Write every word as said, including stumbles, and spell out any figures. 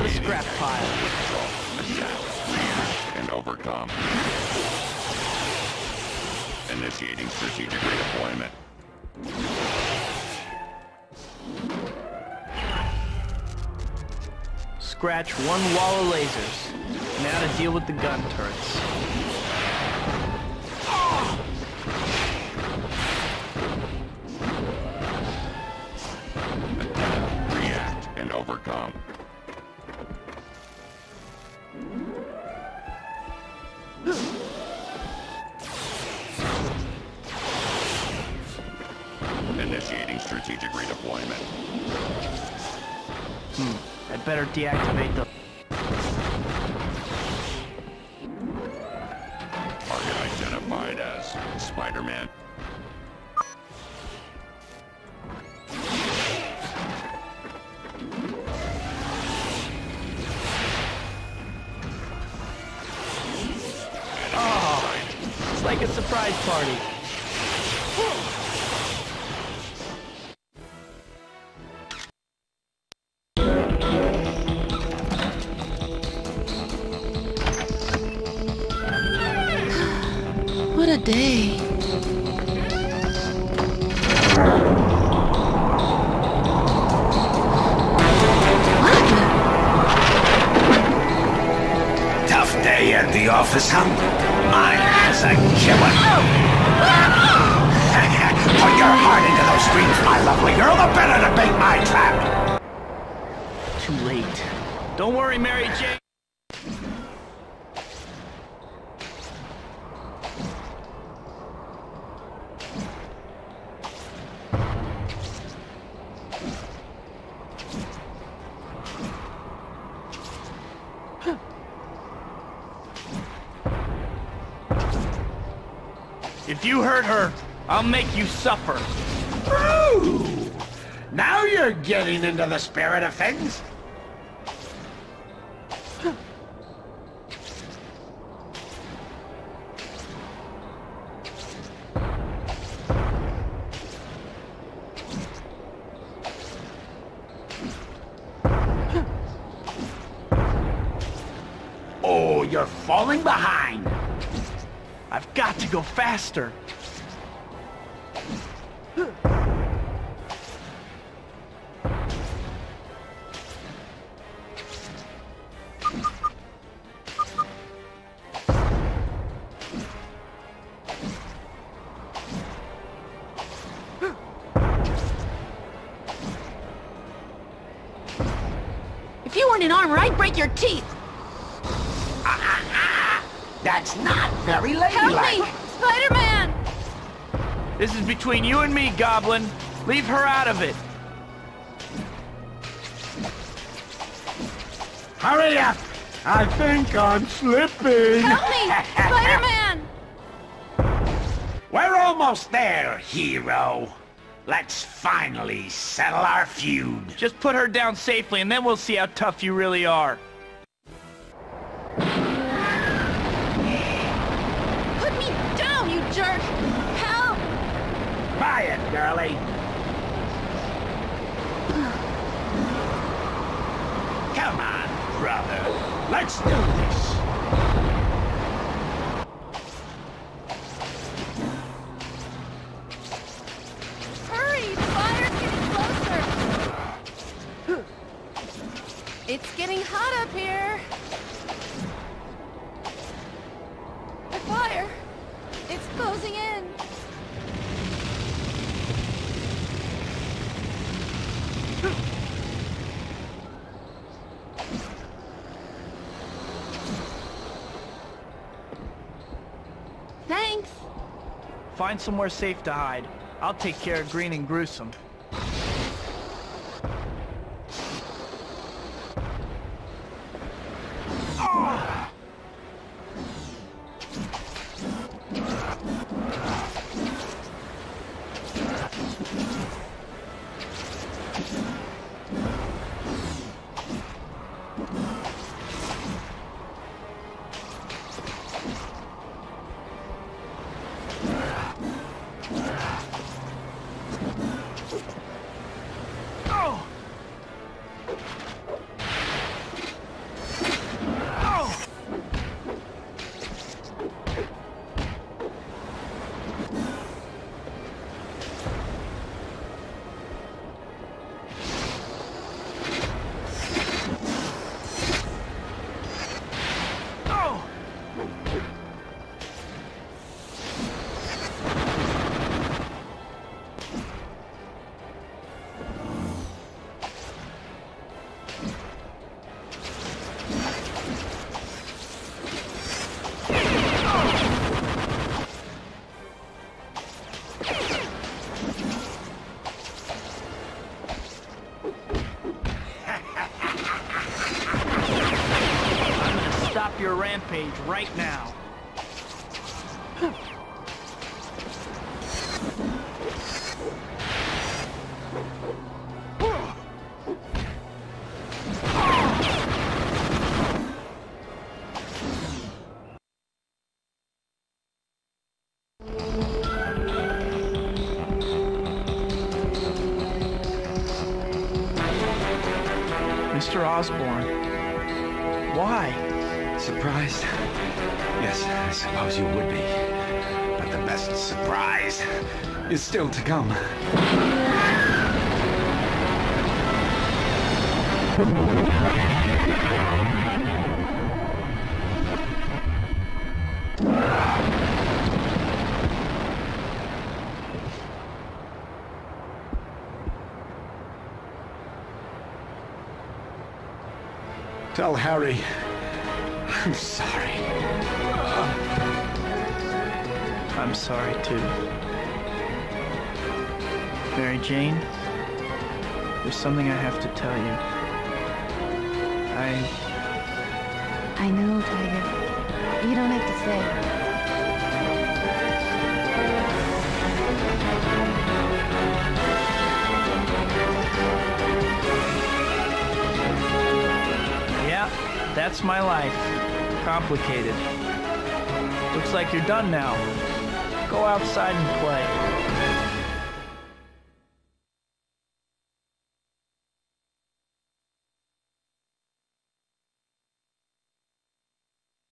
the scrap pile. React and overcome. Initiating strategic redeployment. Scratch one wall of lasers. Now to deal with the gun turrets. React and overcome. Initiating strategic redeployment. Hmm. I'd better deactivate the... Target identified as Spider-Man. Oh, it's like a surprise party. What a day. Tough day at the office, huh? Mine is a killer. Put your heart into those screens, my lovely girl, the better to bait my trap. Too late. Don't worry, Mary Jane. If you hurt her, I'll make you suffer. Ooh, now you're getting into the spirit of things. Oh, you're falling behind. I've got to go faster. If you weren't in armor, I'd break your teeth. That's not very Help ladylike. me! Spider-Man! This is between you and me, Goblin. Leave her out of it. Hurry up! I think I'm slipping. Help me! Spider-Man! We're almost there, hero. Let's finally settle our feud. Just put her down safely, and then we'll see how tough you really are. Put me down, you jerk! Help! Buy it, girlie. Come on, brother. Let's do this. Hurry! The fire's getting closer! It's getting hot up here. The fire! It's closing in. Thanks. Find somewhere safe to hide. I'll take care of Green and Gruesome. your rampage right now. Mister Osborn, why? Surprised? Yes, I suppose you would be. But the best surprise is still to come. Tell Harry I'm sorry. I'm sorry too. Mary Jane, there's something I have to tell you. I... I know, Tiger. You don't have to say. Yeah, that's my life. Complicated. Looks like you're done now. Go outside and play.